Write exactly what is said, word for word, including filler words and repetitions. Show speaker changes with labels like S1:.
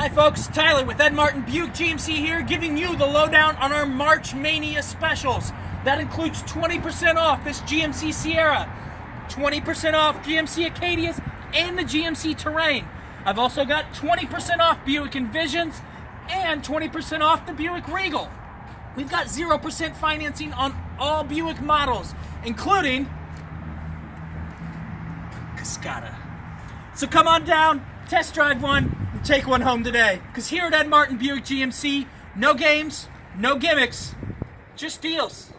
S1: Hi folks, Tyler with Ed Martin Buick G M C here, giving you the lowdown on our March Mania specials. That includes twenty percent off this G M C Sierra, twenty percent off G M C Acadias, and the G M C Terrain. I've also got twenty percent off Buick Envisions and twenty percent off the Buick Regal. We've got zero percent financing on all Buick models, including Cascada. So come on down, test drive one, and take one home today. Because here at Ed Martin Buick G M C, no games, no gimmicks, just deals.